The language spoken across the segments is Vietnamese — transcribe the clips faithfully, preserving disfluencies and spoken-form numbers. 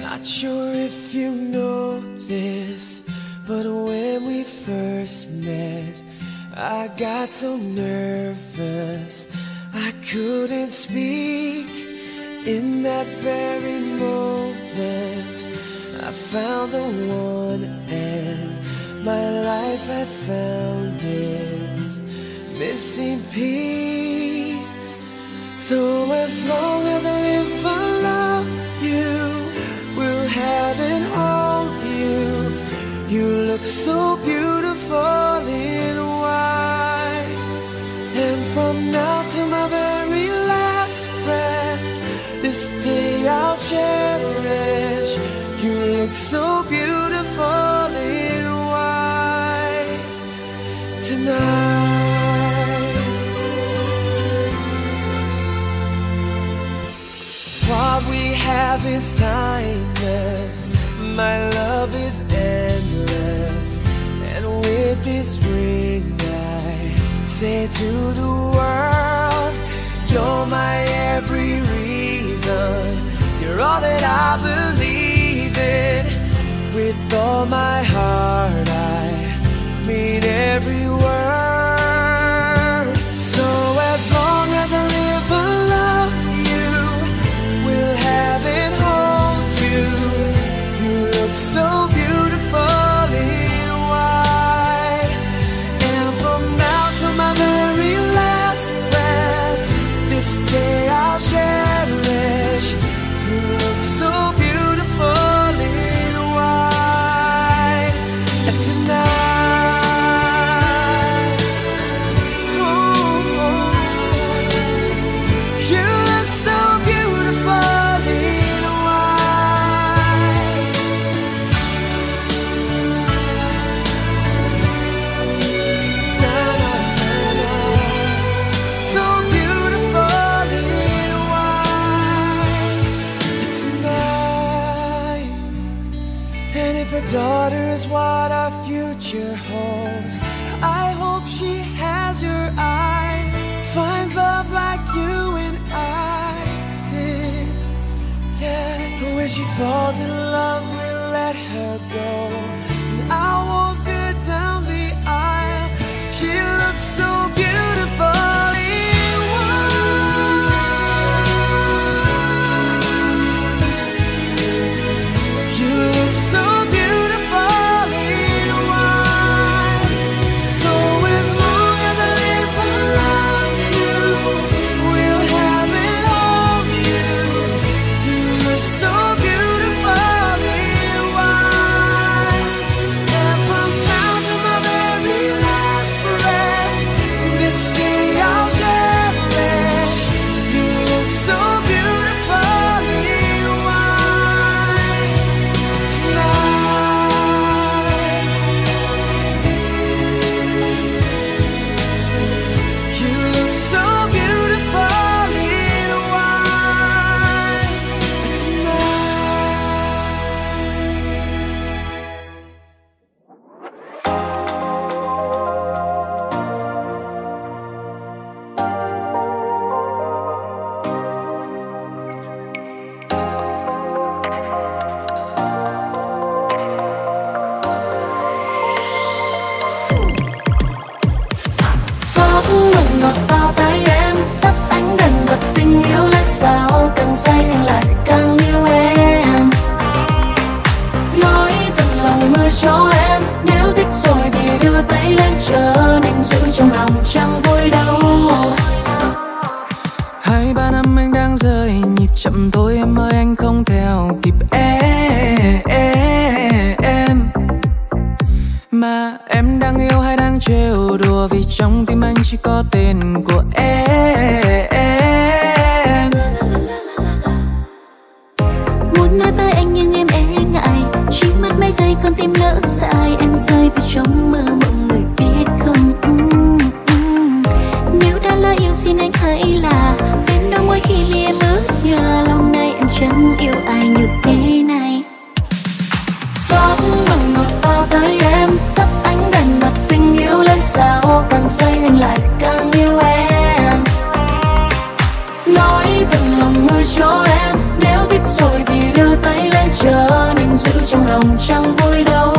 Not sure if you know this, but when we first met, I got so nervous I couldn't speak. In that very moment, I found the one, and my life had found its missing piece. So as long as I live, I love you, will have and hold you. You look so beautiful in white, and from now to my very last breath, this day I'll cherish. You look so beautiful in white tonight. What we have is timeless, my love is endless, and with this ring I say to the world, you're my every reason, you're all that I believe in. With all my heart I mean every word. So as long as I live, I love you, will have and hold you. You look so beautiful in white, and from now to my very last breath, this day I'll cherish. You look so beautiful in white tonight. Oh, oh. You look so beautiful in white. Na, na, na, na. So beautiful in white tonight. And if a daughter is what our future holds, I hope she has your eyes, finds love like you and I did. Yeah, but when she falls in love, we'll let her go, and I'll walk her down the aisle. She looks so beautiful in white. You look so beautiful in white. So as long as I live, I love you, will have and hold you. You look so beautiful in white, and from now to my very last breath, this day I'll cherish. You look so beautiful in white tonight. You look so beautiful in white Gió mừng ngọt vào tai em, tắt ánh đèn bật tình yêu lẽ sao càng say anh lại càng yêu em. Nói thật lòng mơ cho em, nếu thích rồi thì đưa tay lên chờ, nên giữ trong lòng chẳng vui đâu. Hai ba năm anh đang rơi nhịp chậm thôi em ơi, anh không theo kịp em. Mà em đang yêu hay đang trêu đùa, vì trong tim anh chỉ có tên của em. Muốn nói với anh nhưng em e ngại, chỉ mất mấy giây con tim lỡ dại, anh rơi vào trong mơ mọi người biết không. Mm, mm. Nếu đã lỡ yêu xin anh hãy là bên đâu mỗi khi mi em ước nhớ, lòng này anh chẳng yêu ai như thế này. Gió mừng ngọt vào tới em, tắt ánh đèn bật tình yêu lên sao càng say anh lại càng yêu em. Nói thật lòng mơ cho em, nếu thích rồi thì đưa tay lên chờ, trong lòng chẳng vui đâu.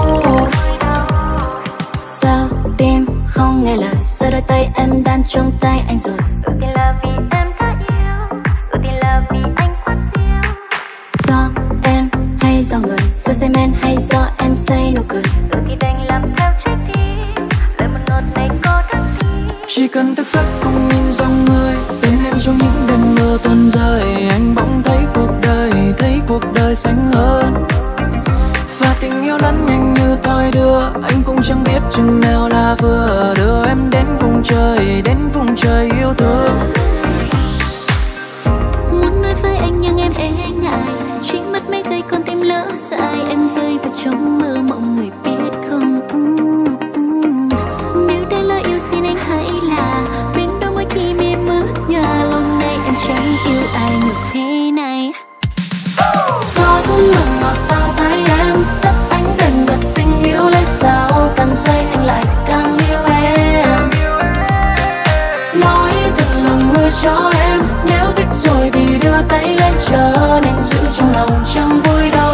Sao tim không nghe lời, giờ đôi tay em đan trong tay anh rồi. Ước thì là vì em đã yêu, ước thì là vì anh quá siêu. Do em hay do người, do say men hay do em say nụ cười. Ước thì đành làm theo trái tim, lời một nốt này có đắng gì. Chỉ cần thức giấc không nhìn dòng người, tên em trong những đêm mưa tuôn rơi, anh bỗng thấy cuộc đời, thấy cuộc đời xanh hơn. Và tình yêu lẫn nhanh như thoi đưa, anh cũng chẳng biết chừng nào là vừa, đưa em đến vùng trời, đến vùng trời yêu thương. Muốn nói với anh nhưng em e ngại, chỉ mất mấy giây con tim lỡ dại, em rơi vào trong mơ mộng người biết không. uhm, uhm. Nếu đây là yêu xin anh hãy là biến đôi môi khi mi mướt nhòa, lâu nay em chẳng yêu ai như thế này. Gió mưa ngọt vào tai em, tóc anh đành bật tình yêu lên sao, càng say anh lại càng yêu em. Nói thật lòng người cho em, nếu thích rồi thì đưa tay lên chờ, nên giữ trong lòng chẳng vui đâu.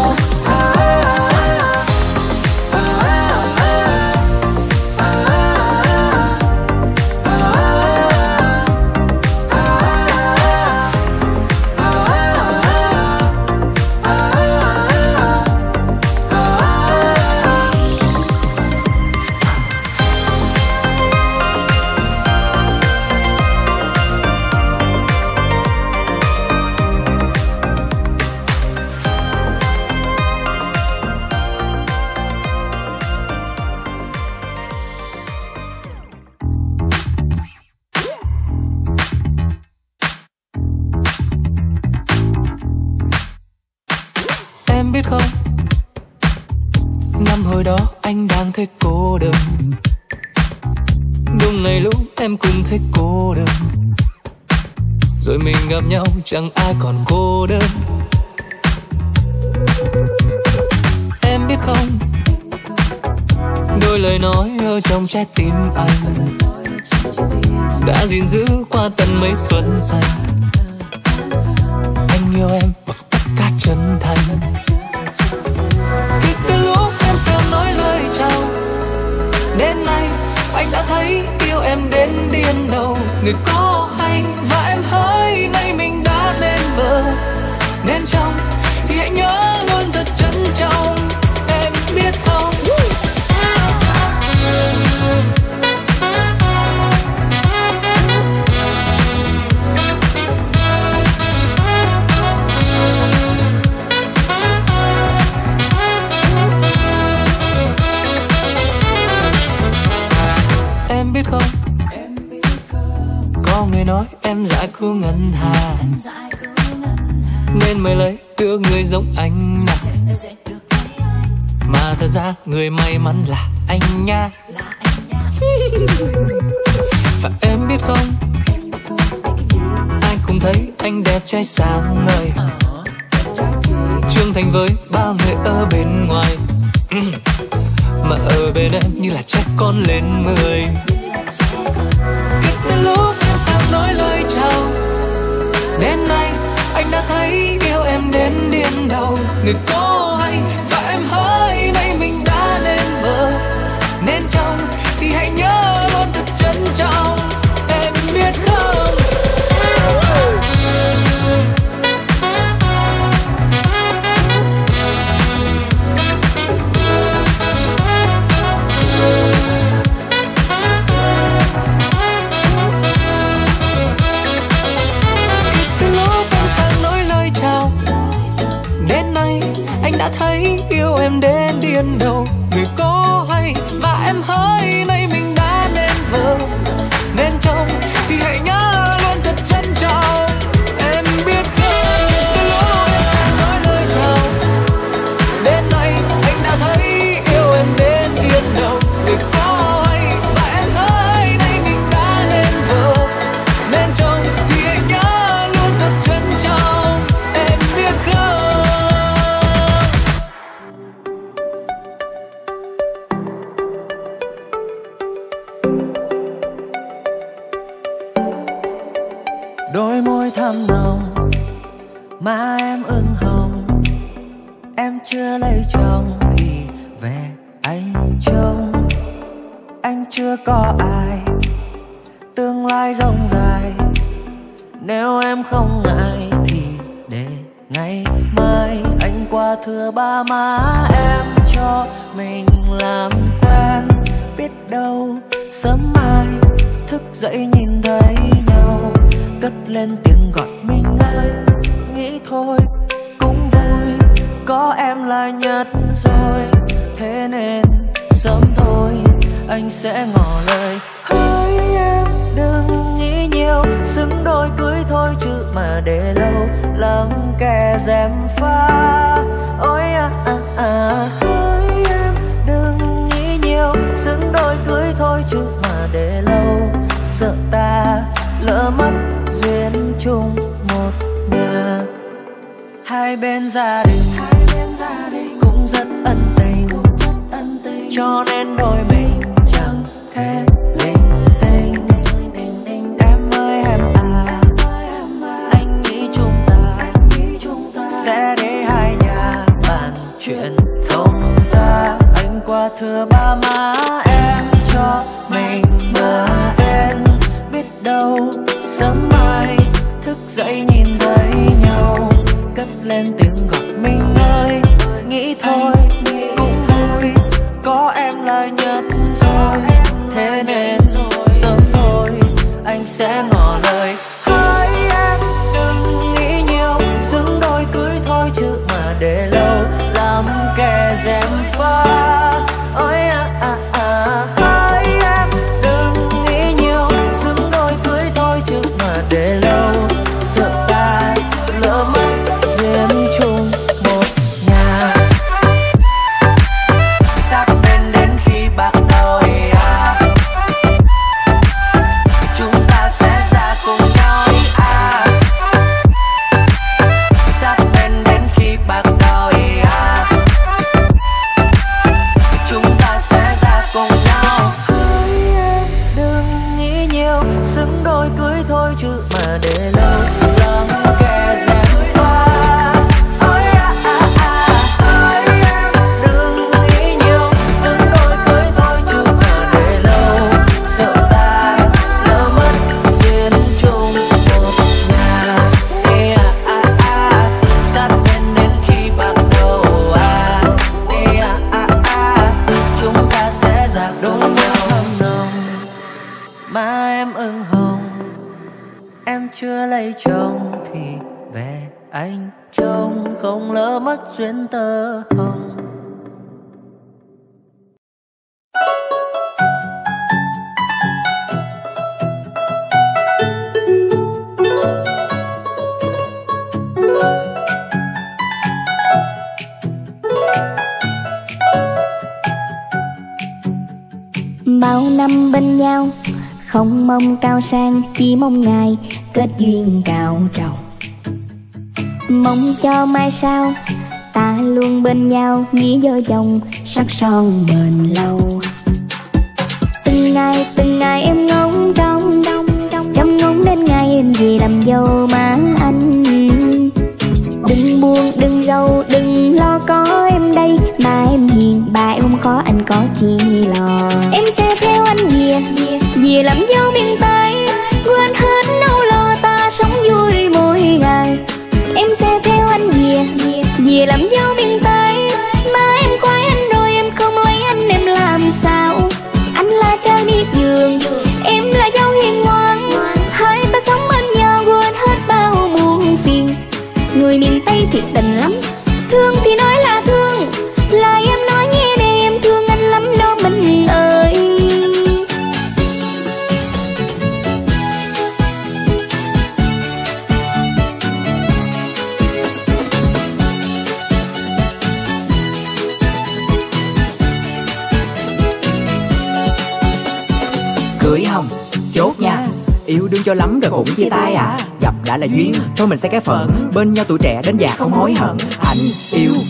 Em biết không, năm hồi đó anh đang thấy cô đơn, đúng ngày lúc em cũng thấy cô đơn, rồi mình gặp nhau chẳng ai còn cô đơn. Em biết không, đôi lời nói ở trong trái tim anh đã gìn giữ qua tận mấy xuân xanh. Anh yêu em bằng tất cả chân thành. Kể từ lúc em sớm nói lời chào, đến nay anh đã thấy yêu em đến điên đầu. Người có hay và em hỡi, nay mình đã lên vợ nên chồng, thì hãy nhớ luôn thật trân trọng. Em biết không, em biết không, có người nói em dại cô ngân hà, nên mới lấy được người giống anh nào. Mà thật ra người may mắn là anh nha. Và em biết không, anh cũng thấy anh đẹp trai sáng ngời, trưởng thành với bao người ở bên ngoài, mà ở bên em như là trẻ con lên mười. Kể từ lúc em sắp nói lời chào, đến nay anh đã thấy yêu em đến điên đầu. Người có hay và em hỡi, nay mình đã nên vợ nên chồng, thì hãy nhớ luôn thật trân trọng. Em biết không, đã thấy yêu em đến điên đầu. Người có hay và em hỡi, nay mình đã nên vợ nên chồng, thì hãy nhớ luôn thật trân trọng. Em biết không, từ lúc em sẽ nói lời chào, đến nay anh đã thấy yêu em đến điên đầu. Người có hay và em hỡi, nay mình đã nên vợ nên chồng, thì hãy nhớ luôn thật trân trọng. Em biết không. Em chưa lấy chồng thì về anh trông. Anh chưa có ai, tương lai rộng dài. Nếu em không ngại thì để ngày mai anh qua thưa ba má em cho mình làm quen. Biết đâu sớm mai thức dậy nhìn thấy nhau, cất lên tiếng gọi mình ơi. Nghĩ thôi cũng vui, có em là nhất rồi. Thế nên sớm thôi anh sẽ ngỏ lời. Hỡi em đừng nghĩ nhiều, xứng đôi cưới thôi chứ mà để lâu lắm kẻ gièm pha. Ôi à à à. Hỡi em đừng nghĩ nhiều, xứng đôi cưới thôi chứ mà để lâu sợ ta lỡ mất duyên chung một nhà. Hai bên gia đình cũng rất ân tình, cho nên đôi mình chẳng thể linh tinh. Em ơi em à, anh nghĩ chúng ta sẽ để hai nhà bàn chuyện thông ra. Anh qua thưa ba má em cho mình mà em. Biết đâu sớm mai thức dậy nhìn thấy nhau, cất lên tiếng gọi mình ơi. Nghĩ thôi cũng vui, có em là nhất rồi. Thế nên sớm thôi anh sẽ ngỏ lời. Hỡi em đừng nghĩ nhiều, xứng đôi cưới thôi chứ mà để lâu làm kẻ gièm pha. Ôi à à à. Hỡi em đừng nghĩ nhiều, xứng đôi cưới thôi chứ mà để lâu sợ ta lỡ mất duyên chung một nhà. Sát bên đến khi bạc đầu à, chúng ta sẽ ra cùng nhau à. Sát bên đến khi bạc đầu à, chúng ta sẽ ra cùng nhau. Hỡi em đừng nghĩ nhiều, xứng đôi cưới thôi chứ mà để lâu lắm kẻ gièm pha. Ôi à à à. Hỡi em đừng nghĩ nhiều, xứng đôi cưới thôi chứ mà để lâu sợ ta lỡ mất duyên chung một nhà. Ê à à à. Sát bên đến khi bạc đầu à. Ê à à à. Chúng ta sẽ ra đôi nhau hâm nồng. Má em ửng hồng, em chưa lấy chồng thì về anh trông, không lỡ mất duyên tơ hồng. Bao năm bên nhau không mong cao sang, chỉ mong ngày kết duyên cao trầu. Mong cho mai sau ta luôn bên nhau, nghĩa vợ chồng sắc son bền lâu. Từng ngày từng ngày em ngóng trông, trông ngóng đến ngày em về làm dâu má anh. Đừng buồn đừng rầu đừng lo, có em đây mà em hiền, bà em không khó anh có chi lo. Em sẽ theo anh về về làm dâu miền Tây, quên hết nỗi lo ta sống vui mỗi ngày. Em sẽ theo anh về về làm dâu miền Tây, mà em khoái anh rồi em không lấy anh em làm sao. Anh là trai biết giường, em là dâu hiền ngoan, hai ta sống bên nhau quên hết bao muộn phiền. Người miền Tây thiệt tình lắm, thương thì nói là thương, lời em nói nghe đây em thương anh lắm đó mình ơi. Cưới hồng chốt nha, yêu đương cho lắm rồi cũng chia tay à. Gặp đã là duyên, thôi mình sẽ cái phận, bên nhau tuổi trẻ đến già không hối hận. Anh yêu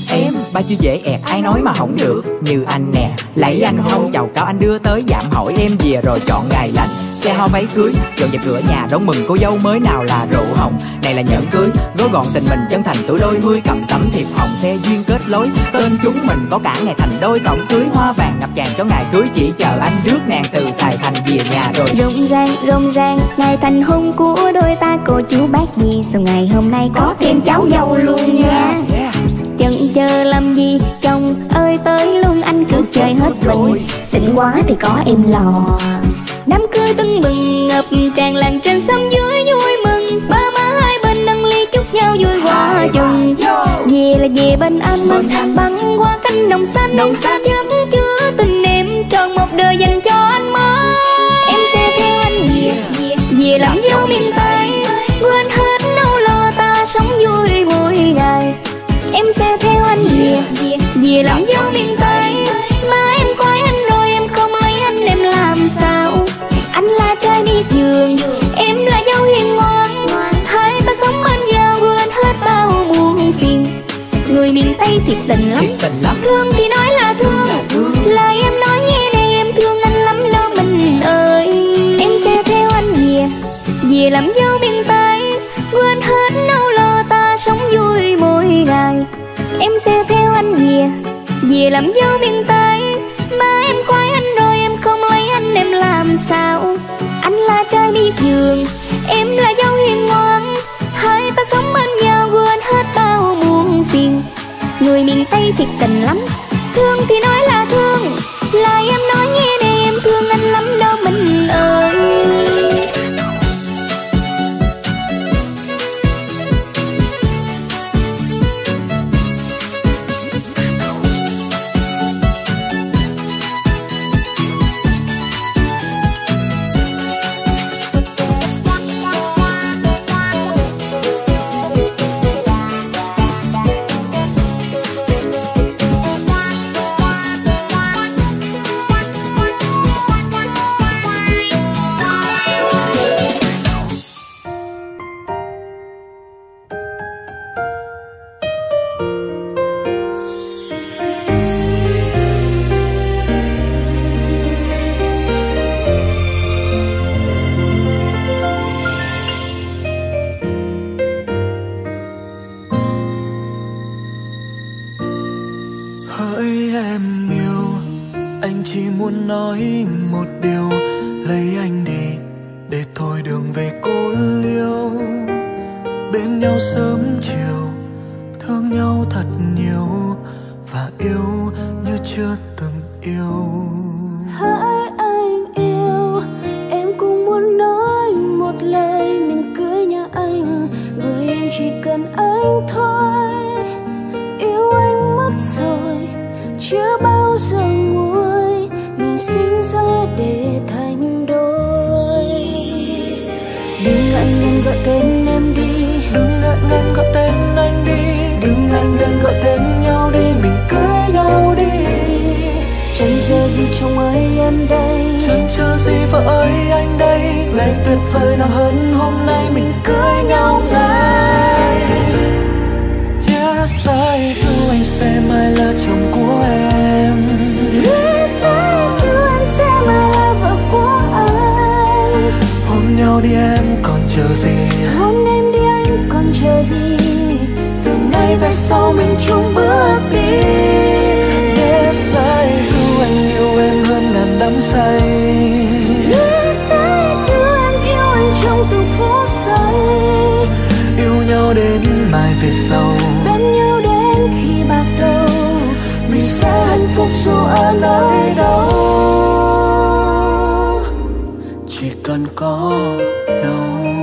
Em ba chữ dễ ẹt ai nói mà không được. Như anh nè, lấy anh hông chào cao anh đưa tới dạm hỏi em về rồi chọn ngày lành. Xe hoa váy cưới, dọn dẹp cửa nhà đón mừng cô dâu mới nào là rượu hồng. Này là nhẫn cưới, gói gọn tình mình chân thành tuổi đôi mươi, cầm tấm thiệp hồng xe duyên kết lối. Tên chúng mình có cả ngày thành đôi, tổng cưới hoa vàng ngập tràn cho ngày cưới. Chỉ chờ anh rước nàng từ Sài Thành về nhà rồi. Rộn ràng rộn ràng ngày thành hôn của đôi ta, cô chú bác gì sau ngày hôm nay có thêm cháu dâu luôn nha. Chần chờ làm gì chồng ơi tới luôn, anh cứ chơi hết mình. Xinh quá thì có em lò. Đám cưới tưng bừng ngập tràn làng trên xóm dưới vui mừng. Ba má hai bên nâng ly chúc nhau vui hòa chừng. Về là về bên anh, anh băng qua cánh đồng xanh, đồng xanh chấm chứa tình em tròn một đời dành cho anh mới. Em sẽ theo anh về về làm dâu miền Tây, quên hết nỗi lo ta sống vui mỗi ngày. Em sẽ theo anh về về làm dâu miền Tây, mà em coi anh rồi em không lấy anh em làm sao. Anh là trai đi giường, em là dâu hiền ngoan. Hai ta sống bên nhau quên hết bao buồn phiền. Người miền Tây thiệt tình lắm, thương thì nói là thương, lời em nói nghe đây em thương anh lắm đó mình ơi. Em sẽ theo anh về về làm dâu miền Tây, quên hết nỗi lo ta sống vui mỗi ngày. Em sẽ theo anh về về làm dâu miền Tây, mà em coi anh rồi em không lấy anh em làm sao. Anh là trai đi giường, em là dâu hiền ngoan. Hai ta sống bên nhau quên hết bao buồn phiền. Người miền Tây thiệt tình lắm, thương thì nói là thương, lời em nói nghe đây em thương anh lắm đâu mình ơi. Hỡi em yêu, anh chỉ muốn nói một điều, lấy anh đi để thôi đường về cô liêu. Bên nhau sớm chiều, thương nhau thật nhiều, và yêu như chưa từng yêu. Hỡi anh yêu, em cũng muốn nói một lời mình cưới nhà anh, với em chỉ cần anh thôi. Yêu anh mất rồi, chưa bao giờ nguôi, mình sinh ra để thành đôi. Đừng ngại ngần gọi tên em đi, đừng ngại ngần gọi tên anh đi, đừng ngại ngần gọi tên nhau đi, mình cưới nhau đi. Chẳng chờ gì chồng ơi em đây, chẳng chờ gì vợ ơi anh đây, ngày tuyệt vời nào hơn hôm nay mình cưới nhau ngay. Yes, I do, anh sẽ mãi là chồng của em. Yes, I do, em sẽ mãi là vợ của anh. Hôn nhau đi em còn chờ gì, hôn em đi anh còn chờ gì, từ nay về sau mình chung bước đi. Yes, I do, anh yêu em hơn ngàn đắm say. Yes, I do, em yêu anh trong từng phút giây. Yêu nhau đến mai về sau, bên nhau đến khi bạc đầu, mình sẽ hạnh phúc dù ở nơi đâu, chỉ cần có nhau.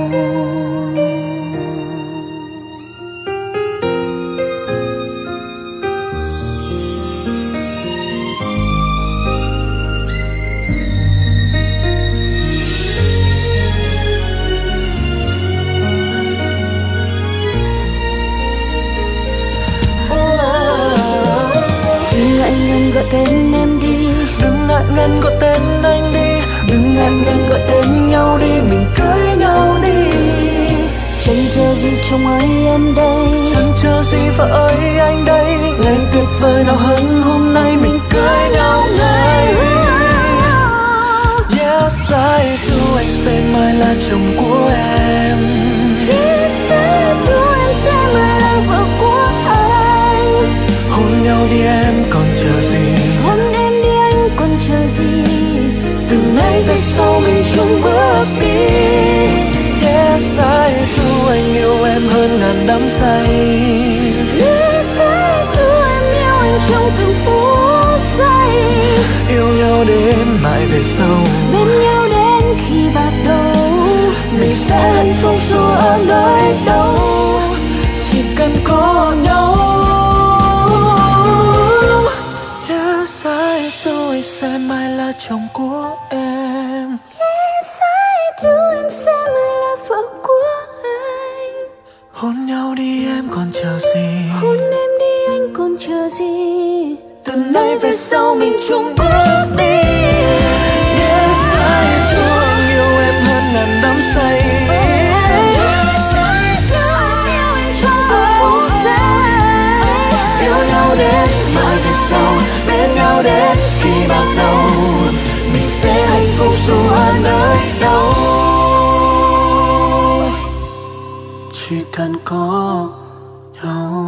Gọi tên em đi, đừng ngại ngần gọi tên anh đi, đừng ngại ngần gọi tên nhau đi, mình cưới nhau đi. Chẳng chờ gì chồng ơi em đây, chẳng chờ gì vợ ơi anh đây, ngày vời nào hơn hôm nay mình cưới nhau ngày. Yes, I do, anh sẽ mãi là chồng của em. Yes, I do, em sẽ mãi là vợ của anh. Hôn nhau đi em còn chờ gì? Hôn em đi anh còn chờ gì? Từ nay về sau mình chung bước đi. Yes, I do, anh yêu em hơn ngàn đắm say. Yes, I do, em yêu anh trong từng phút giây. Yêu nhau đến mãi về sau, bên nhau đến khi bạc đầu. mình sẽ hạnh phúc dù ở nơi đâu, chỉ cần có nhau. Yes, I do, anh sẽ mãi là chồng của em. Yes, I do, em sẽ mãi là vợ của anh. Hôn nhau đi em còn chờ gì? Hôn em đi anh còn chờ gì? Từ nay về sau mình chung bước đi. Yes, I do, anh yêu em hơn ngàn đắm say. Yes, I do, em yêu anh trong từng phút giây. Yêu nhau đến mãi về sau, bên nhau đến khi bạc đầu. Mình sẽ hạnh phúc dù ở nơi đâu, chỉ cần có nhau.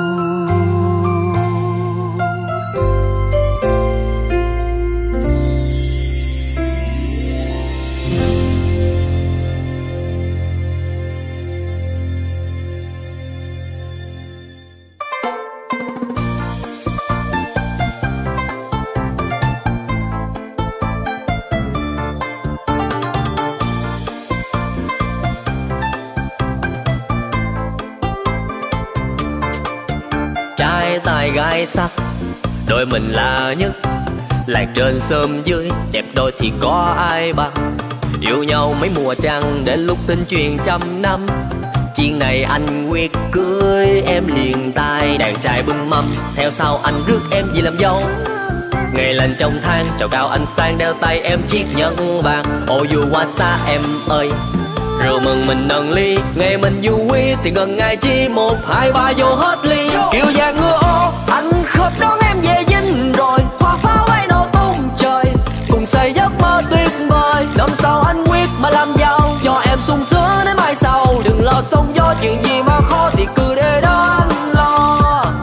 Trai tài gái sắc, đôi mình là nhất. Làng trên xóm dưới, đẹp đôi thì có ai bằng. Yêu nhau mấy mùa trăng, đến lúc tin truyền trăm năm. Chuyện này anh quyết cưới em liền tay. Đàn trai bưng mâm, theo sau anh rước em về làm dâu. Ngày lên trong tháng, trầu cao anh sang đeo tay em chiếc nhẫn vàng. Ô dù qua xa em ơi, rượu mừng mình nâng ly. Ngày mình vui thì gần ngày chi, một hai ba vô hết ly. Kiều vàng ngựa ô, anh khớp đón em về dinh rồi. Hoa pháo bay nổ tung trời, cùng xây giấc mơ tuyệt vời. Năm sau anh quyết mà làm giàu, cho em sung sướng đến mai sau. Đừng lo sóng gió, chuyện gì mà khó thì cứ để đó anh lo.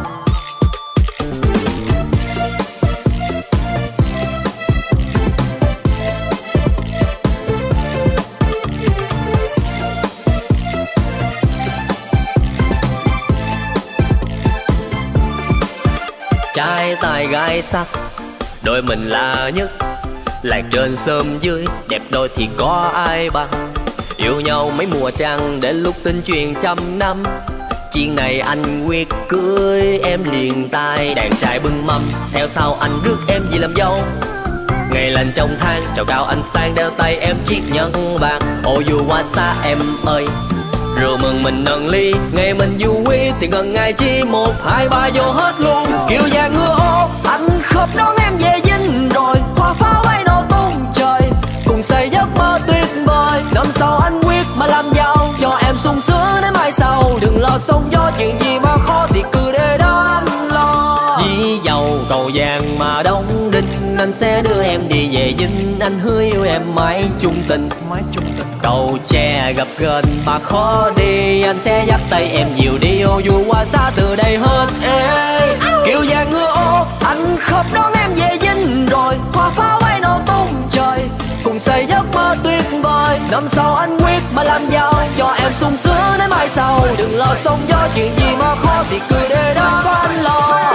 Trai tài gái sắc, đôi mình là nhất. Làng trên xóm dưới, đẹp đôi thì có ai bằng. Yêu nhau mấy mùa trăng, đến lúc tin truyền trăm năm. Chuyện này anh quyết cưới em liền tay. Đàn trai bưng mâm, theo sau anh rước em về làm dâu. Ngày lên trong tháng, trầu cao anh sang đeo tay em chiếc nhẫn vàng. Ô dù qua xa em ơi, rượu mừng mình nâng ly. Ngày mình vui thì gần ngày chi, một hai ba vô hết luôn. Kiều vàng ngựa ô, anh khớp đón em về dinh rồi. Hoa pháo bay nổ tung trời, cùng xây giấc mơ tuyệt vời. Năm sau anh quyết mà làm giàu, cho em sung sướng đến mai sau. Đừng lo sóng gió, chuyện gì mà khó thì cứ để đó anh lo. Dì dầu cầu vàng mà đóng đinh, anh sẽ đưa em đi về dinh. Anh hứa yêu em mãi chung tình, mãi chung tình. Cầu tre gặp gần mà khó đi, anh sẽ dắt tay em dìu đi. Ô dù qua xa từ đây hết ê. Kiều vàng ngựa ô, anh khớp đón em về dinh rồi. Hoa pháo bay nổ tung trời, cùng xây giấc mơ tuyệt vời. Năm sau anh quyết mà làm giàu, cho em sung sướng đến mai sau. Đừng lo sóng gió, chuyện gì mà khó thì cứ để đó có anh lo.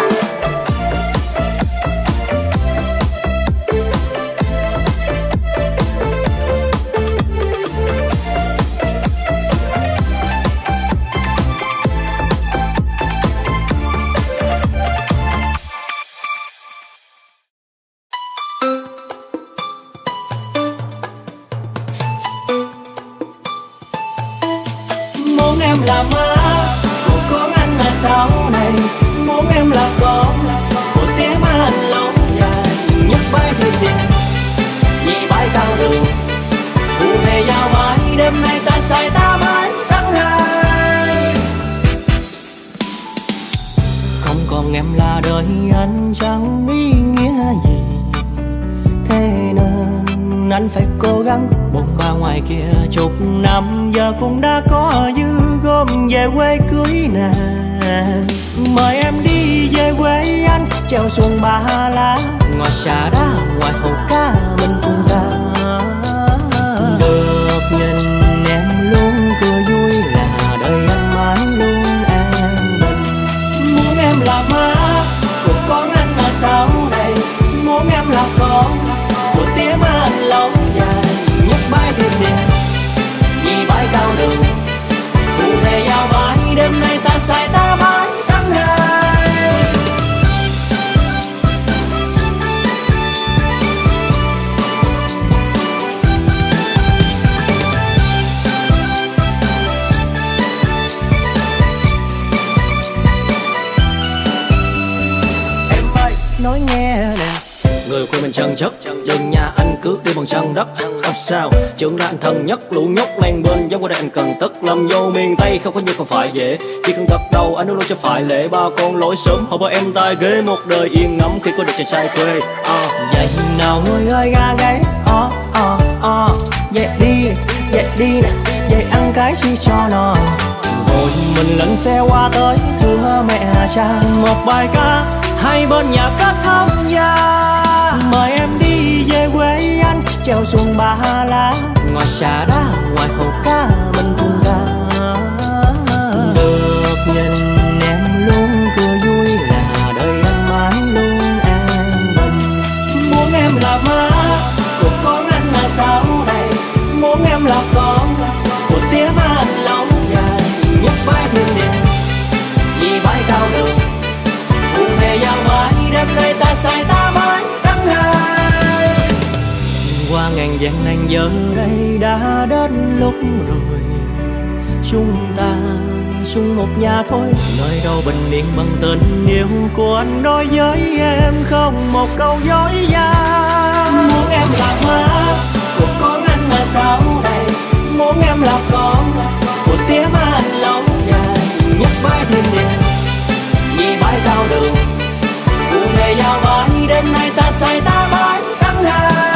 Muốn em là má của con anh là sau này, muốn em là con của tiếng má anh lâu dài. Nhắc bãi thuyền đình vì bãi cao đường, cụ thể giao bãi đêm nay ta say ta bãi tháng hai. không còn em là đời anh chẳng ý nghĩa gì. Thế nên anh phải cố gắng bôn ba ngoài kia chục năm, giờ cũng đã có dư gom về quê cưới nè. Mời em đi về quê anh, treo xuồng Ba Lá, ngoài xà đá ngoài hồ cá mình cùng ta. Được nhìn em luôn cười vui là đời anh mãi luôn an bình. Muốn em là má của con anh ở sau này, muốn em là con của tía má anh lâu dài. Nhấc bãi thuyền đẹp vì bãi cao đường, cụ thể giao bãi đêm nay ta say ta bãi tháng hai. Em ơi nói nghe nè, người quê mình chân chất, dân nhà anh cướp đi bằng chân đất. Không sao, trưởng ra anh thân nhất, lũ nhóc lan bên giống qua đây anh cần tất. Làm vô miền Tây không có như không phải dễ, chỉ cần gật đầu anh luôn luôn cho phải lễ. Ba con lối sớm họ bảo em tai ghế, một đời yên ngắm khi có được chàng trai quê. À, vậy nào người ơi ga gáy, oh, oh, oh. Vậy đi, vậy đi nè, vậy ăn cái gì cho nó. Rồi mình lên xe qua tới thưa mẹ cha, một bài ca hai bên nhà kết thông gia. Mời em đi về quê anh, treo xuồng Ba Lá, ngoài xà đá ngoài hồ cá mình cùng ta. Được nhìn em luôn cười vui là đời anh mãi luôn an bình. Muốn em là má của con anh ở sau này, muốn em là con của tía má anh lâu dài. Nhấc bãi thuyền đẹp vì bãi cao đường, cụ thể giao bãi đêm nay ta say ta bãi tháng hai. Qua ngàn vạn ngàn giờ đây đã đến lúc rồi, chúng ta chung một nhà thôi. Nơi đâu bình yên bằng tình yêu của anh đối với em, không một câu dối gian. Muốn em là má của con anh ở sau đây, muốn em là con của tía má anh lâu dài. Nhấc bãi thuyền đẹp vì bãi cao đường, cụ thể giao bãi đêm nay ta say ta bãi tháng hai.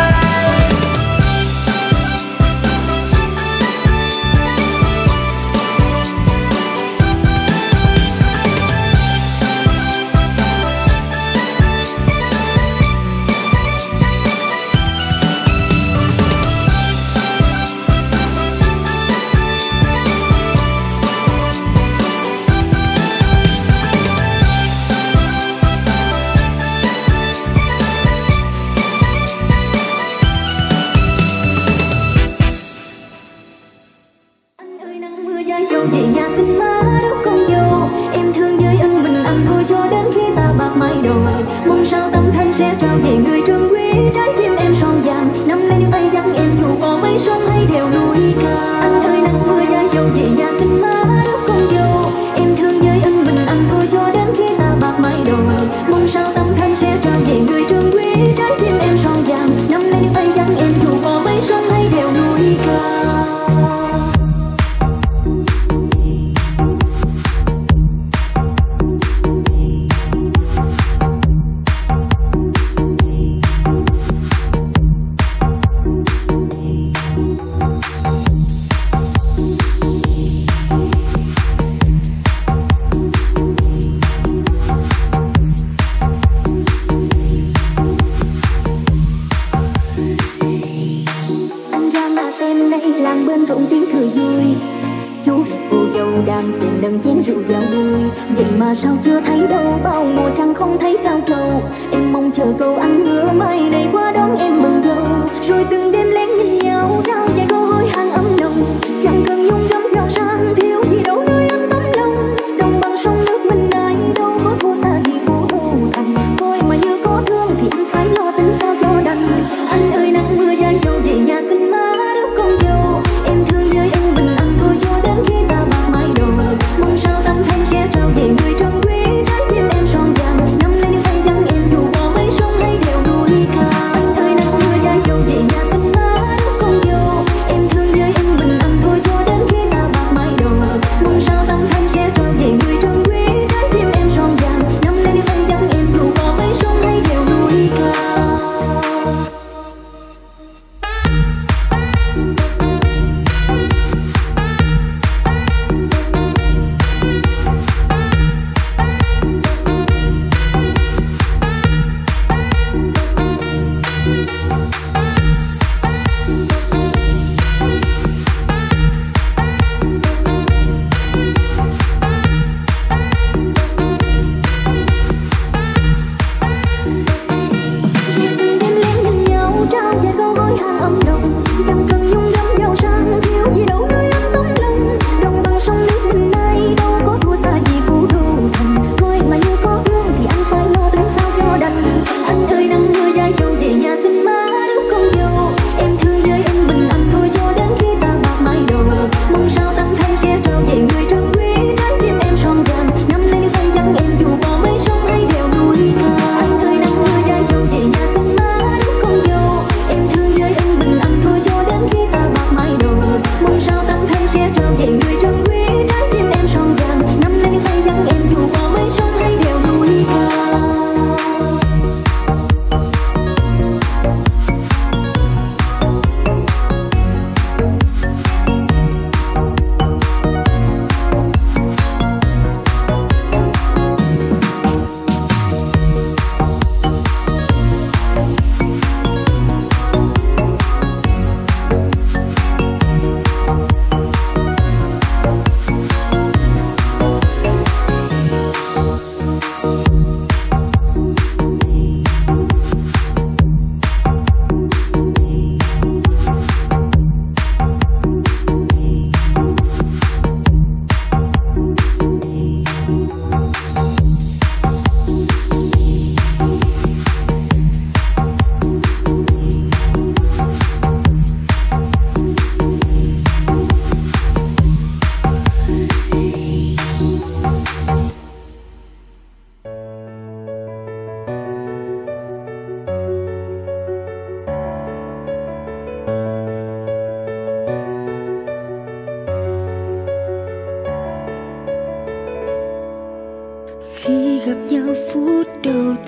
Anh ơi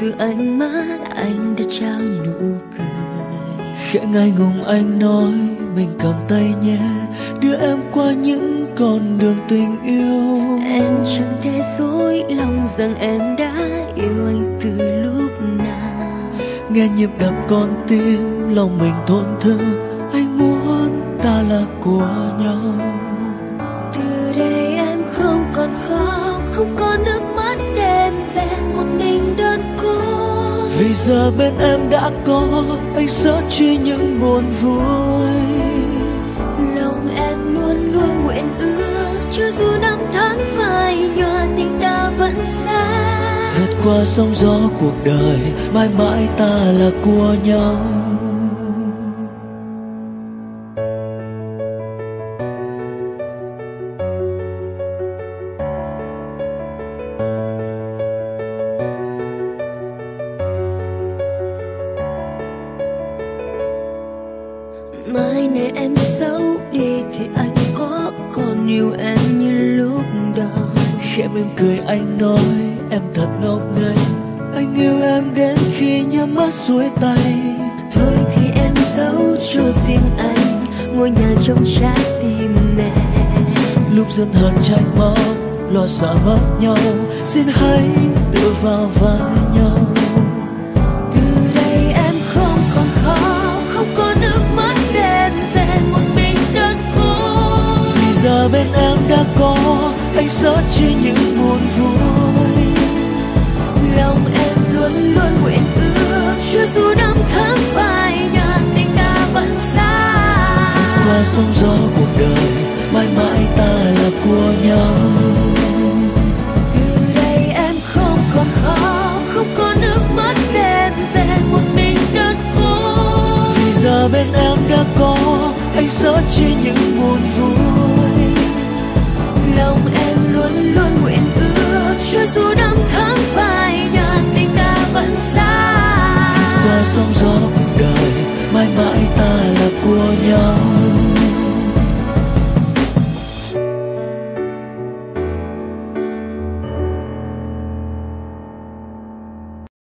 từ ánh mắt anh đã trao nụ cười. Khẽ ngại ngùng anh nói mình cầm tay nhé, đưa em qua những con đường tình yêu. Em chẳng thể dối lòng rằng em đã yêu anh từ lúc nào. Nghe nhịp đập con tim lòng mình thổn thức, anh muốn ta là của nhau. Từ đây em không còn khóc, không có nước mắt đen vẹn một mình đơn cô. Vì giờ bên em đã có anh sớt chia những buồn vui. Lòng em luôn luôn nguyện ước, cho dù năm tháng phai nhòa tình ta vẫn xa. Vượt qua sóng gió cuộc đời, mãi mãi ta là của nhau. Mai này em xấu đi thì anh có còn yêu em như lúc đầu. Khẽ mỉm cười anh nói em thật ngốc nghếch, anh yêu em đến khi nhắm mắt xuôi tay. Thôi thì em giấu cho riêng anh ngôi nhà trong trái tim mẹ. Lúc dần hờn tranh máu, lo sợ mất nhau, xin hãy tựa vào vai nhau. Từ đây em không còn khóc, không có nước mắt đen vẹn một mình đơn cô. Vì giờ bên em đã có anh sớt chia những buồn vui. Lòng em luôn luôn nguyện ước, cho dù năm tháng phai nhạt tình ta vẫn xa. Qua sóng gió cuộc đời, mãi mãi ta là của nhau. Từ đây em không còn khóc, không có nước mắt đen vẹn một mình đơn cô. Vì giờ bên em đã có anh sớt chia những buồn vui. Lòng em luôn luôn nguyện ước, cho dù năm tháng phai nhạt tình ta vẫn xa. Qua sóng gió cuộc đời, mãi mãi ta là của nhau.